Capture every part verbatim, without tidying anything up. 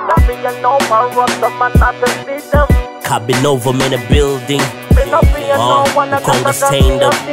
Kabinova in the building. Uh, Conga stand up.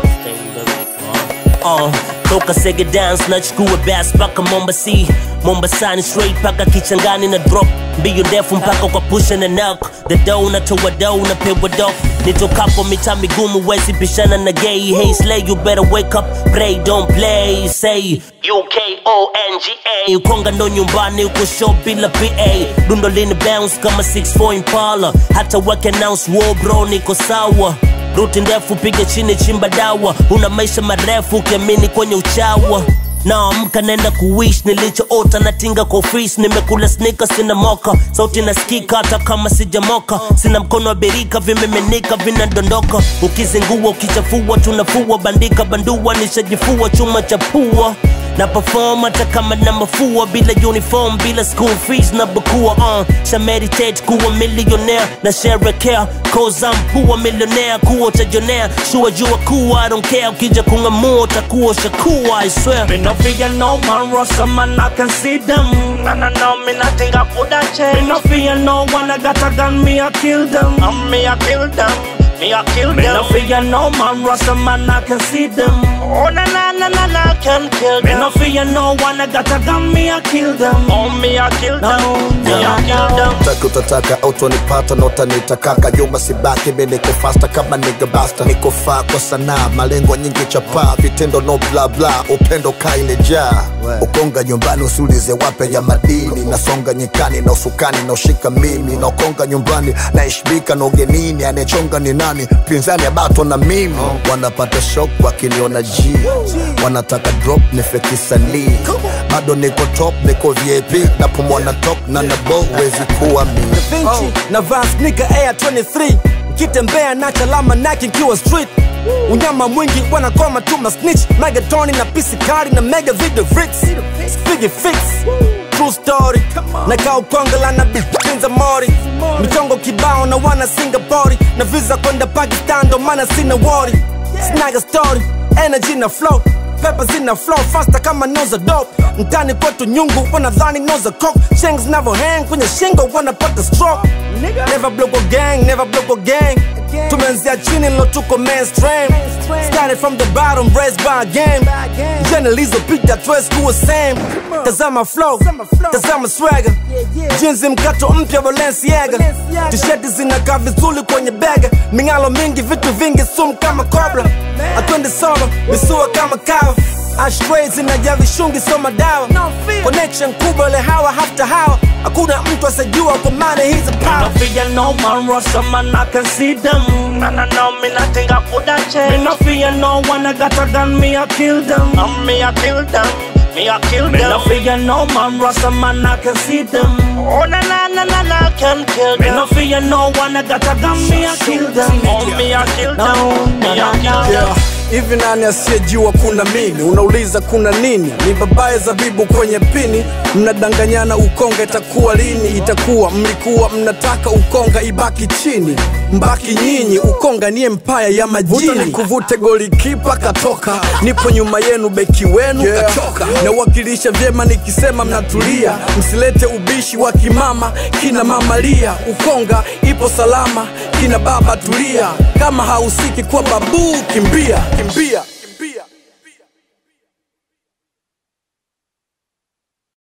Uh, toka sege dance na chukua bass paka Mombasi Mombasani straight paka kichangani na drop mbio ndefu mpaka kwa pusha na knock the dough na toa dough na pewa dough nitokapo mita migumu wezi bishana na gay hey slay you better wake up pray don't play say U K O N G A Ukonga ndo nyumbani uko show bila P A dundo lini bounce kama six four Impala hata wake announce war bro niko sawa ruti ndefu piga chini chimba dawa una maisha marefu ukiamini kwenye uchawa na amka nenda kuwish nilicho ota na tinga kwa office nimekula sneakers sina moka sauti nasikika hata kama sijamoka sina mkono wa berika vimeminika vinadondoka ukizingua ukichafua tunafua bandika bandua nishajifua chuma cha pua na perform hata kama na mafua bila uniform bila school fees na bakua uh sha meditate kuwa millionaire na share care cause I'm poor millionaire kuwa tajonea shua jua kuwa I don't care ukija kungamua utakuwa shakuwa I swear me no fear no man Rossa man I can see them na na na me nothing I coulda change me no fear no one I got a gun me I kill them um, me I kill them me I kill me them me no fear no man Rossa man I can see them oh na na na na na can kill them me no fear no one I got a gun me I kill them oh me I kill them no, me I kill them Taka utataka autonipata na utanitakaka Yuma sibaki mi niko faster kama nigga basta Niko faa kwa sanaa malengo nyingi chapa Vitendo no bla bla upendo kaile jaa Ukonga nyumbani usiulize wape ya madini Nasonga nyikani na usukani na ushika mimi Na ukonga nyumbani na ishbika na ugenini Anechonga ni nani pinzani ya bato na mimi Wanapata shock wakiniona G Wanataka drop nifeki sanii Bado niko top niko V I P Napumwa na top na nabo wezi kuwa mi vinci oh. Na Vans nigga Air twenty-three Kitembea na chalama Nike kiwa street Unyama mwingi wanakoma tu ma snitch Megatoni na pisi kari na mega video freaks Spiggy fix True story Na kao kongala na bitchinza mori Michongo kibao na wana Singapore Na visa kwenda Pakistan do mana sina worry Snagger story Energy na flow Peppers in the flow faster kama noza dope Mtani kwetu nyungu wanadhani noza coke Shanks never hang kwenye shingo wanapata stroke Never block a gang, never block a gang Tumenzia chini lo tuko mainstream Started from the bottom, raised by a game Generalizo pita twes kuwa same Tazama flow, tazama swagger Jeans mkato mpya Balenciaga T-shirt zinakaa vizuri kwenye bega Mingalo mingi vitu vingi sumu kama cobra Atwende solo, misua kama kawa Ashtrays inajaa vishungi soma dawa Connection kubwa le hawa hafta hawa Hakuna mtu asajua kwa maana he's a power Me no fear no man Rossa man I can see them Na na na me nothing I coulda change Me no fear no one I got a gun me I kill them um, me I kill them Me I kill them Me no fear no man Rossa man I can see them oh na na na na na can kill them Me no fear no one I got a gun me I kill them oh me I kill them Me I kill them Hivi nani asiyejua kuna mimi Unauliza kuna nini Ni babaye zabibu kwenye pini Mnadanganyana ukonga itakuwa lini Itakuwa mlikuwa mnataka ukonga ibaki chini Mbaki nyinyi ukonga ni empire ya majini Vuta ni kuvute goli kipa katoka Nipo nyuma yenu beki wenu yeah. Kachoka na wakilisha vyema nikisema mnatulia Msilete ubishi wa kimama kina mamalia Ukonga ipo salama kina baba tulia Kama hausiki kwa babu kimbia Kimbia